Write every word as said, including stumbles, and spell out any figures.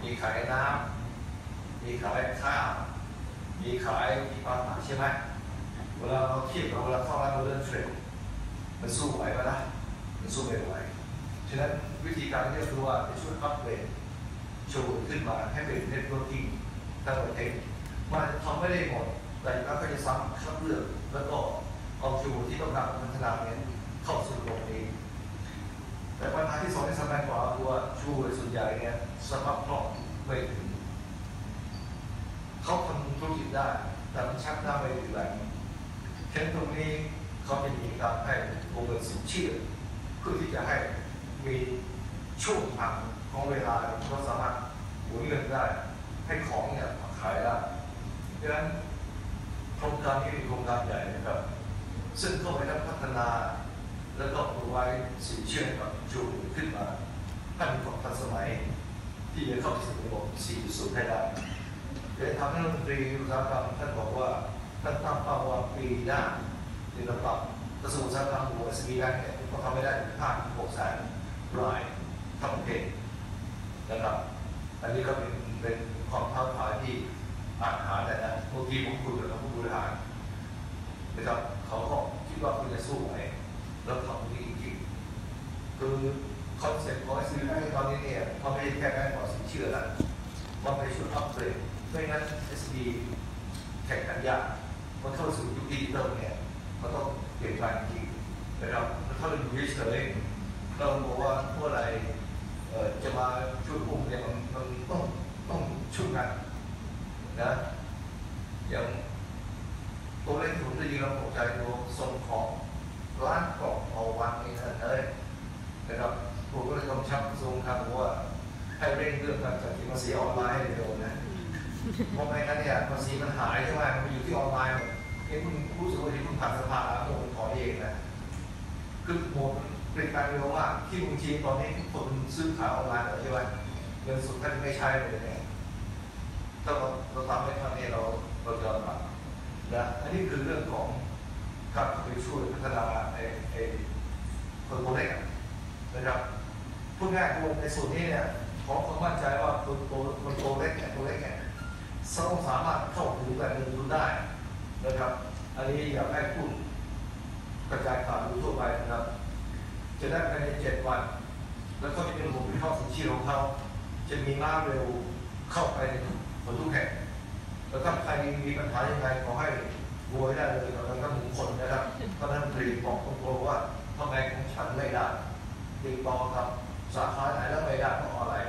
มีขายน้ำมีขายข้าวมีขายมีปลาหมาใช่ไหมเวลาเราเทียบกับเวลาเข้าร้านโมเดิร์นเทรดมันสู้ไหวไหมล่ะมันสู้ไม่ไหวฉะนั้นวิธีการนี้คือว่าจะช่วยอัพเกรดโชว์ขึ้นมาให้เป็นเน็ตเวิร์กิ่งทั้งประเทศมันทำไม่ได้หมดแต่เราก็จะซ้ำคัดเลือกแล้วก็เอาโชว์ที่ต้องการพัฒนาเนี่ยเข้าสู่ตรงนี้แต่ปัญหาที่สองที่สำคัญกว่าคือว่าชูส่วนใหญ่เนี่ยสภาพคล่องไม่ถึงเขาทำธุรกิจได้แต่มันชักหน้าไม่ถึงแรงเช่นตรงนี้เขาจะมีการให้วงเงินสินเชื่อเพื่อที่จะให้มีช่วงทางของเวลาเขาสามารถหมุนเงินได้ให้ของเนี่ยขายได้ดังนั้นโครงการนี้เป็นโครงการใหญ่นะครับซึ่งเข้าไปพัฒนาแล้วก็เอาไว้สินเชื่อกับจูขึ้นมาให้มีความทันสมัยที่จะเข้าสู่ระบบ สี่จุดศูนย์ ให้ได้โดยทางรัฐมนตรีอุตสาหกรรมท่านบอกว่าท่านตั้งเป้าว่าปีหน้าในระดับกระทรวงอุตสาหกรรมหรือ เอส บี ได้เนี่ยก็ทำไม่ได้ถึงห้าถึงหกแสนรายทั้งประเทศนะครับอันนี้ก็เป็นเป็นความท้าทายที่อาจหาได้นะเมื่อกี้ผมคุยกับผู้บริหารนะครับเขาก็คิดว่าคุณจะสู้ไหวแล้วทำดีจริงๆคือคอนเซ็ปต์ของ เอส บี ไอ ตอนนี้เนี่ยเขาไม่ได้แค่การขอสินเชื่อแล้วมันไปช่วยอัพเกรดไม่งั้น เอส บี แข่งขันยากมันเข้าสู่ยุคดิจิตอลเนี่ยมันต้องเปลี่ยนแปลงจริงนะครับถ้าเราอยู่เฉยๆเราบอกว่าเมื่อไรจะมาช่วยอุ้มเนี่ยมันมันต้องต้องช่วยกันนะอย่างตัวเลขที่ผมได้ยินเราตกใจตัวส่งของร้านกล่องเอาวันนี้นะเลยนะครับผมก็เลยกำชับกระทรวงคลังว่าให้เร่งเรื่องการจัดเก็บภาษีออนไลน์ให้เร็วนะเพราะไม่งั้นเนี่ยภาษีมันหายใช่ไหมมันอยู่ที่ออนไลน์เอ้คุณรู้สึกว่าที่คุณผ่านสภาโมนขอเองนะคือโมนเป็นการเร็วมากที่บางทีตอนนี้ทุกคนซื้อขายออนไลน์ใช่ไหมเงินสดท่านไม่ใช้เลยเนี่ยถ้าเราเราทำให้ทางนี้เราเราจะลำบากนะอันนี้คือเรื่องของการไปช่วยพัฒนาไอ้ไอ้คนตัวเล็กนะครับพูดง่ายๆในส่วนนี้เนี่ยขอความมั่นใจว่าคนตัวคนตัวเล็กเนี่ยตัวเล็กเนี่ยต้องสามารถเข้าถึงแหล่งเงินทุนได้นะครับอันนี้อยากให้คุณกระจายข่าวทั่วไปนะครับจะได้ภายในเจ็ดวันแล้วก็จะเป็นระบบวิเคราะห์สินเชื่อของเขาจะมีม้าเร็วเข้าไปในผลทุกแห่งแล้วถ้าใครมีปัญหายังไงขอให้โวยได้เลยเราต้องหมุนคนนะครับตอนนั้นตรีบอกตรงๆว่าทำไมของฉันไม่ได้ติดต่อกับสาขาไหนแล้วไม่ได้เพราะอะไร